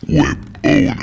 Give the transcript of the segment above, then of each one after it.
Web owner.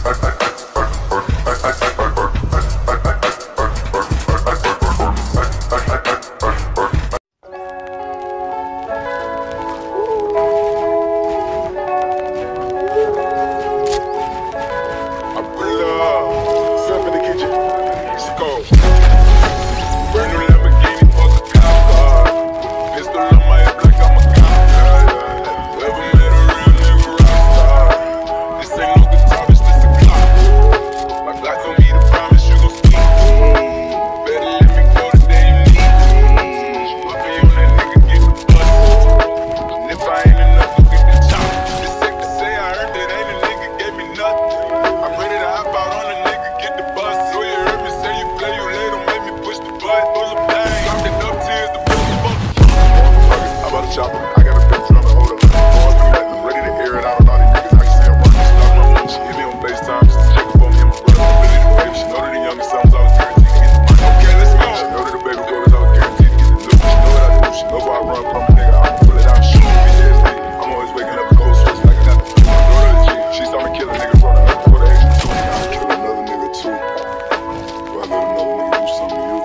I got a big drum and hold up. Ready to air it out on all these niggas. I can see I'm working. She lost my phone. She hit me on FaceTime. She's checking for me and my brother. I'm ready to baby. She know that the youngest sons I was guaranteed to get the money. Okay, let's go. She know that the baby brothers I was guaranteed to get the new. She know what I do. She know where I run from a nigga. I'ma pull it out, shoot me, PTSD. I'm always waking up a cold sweats like I got the flu. My daughter a G. She saw me kill a nigga from the for the extra two. I'll kill another nigga too. Before I let another nigga do something to you.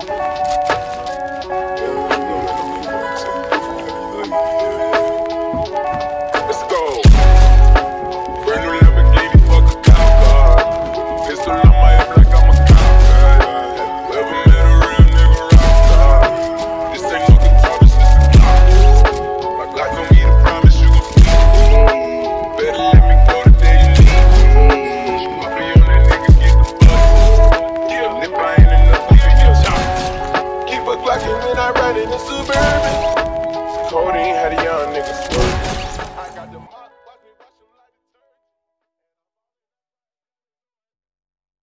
When I ride in the Suburban, Codeine had a young nigga swerving.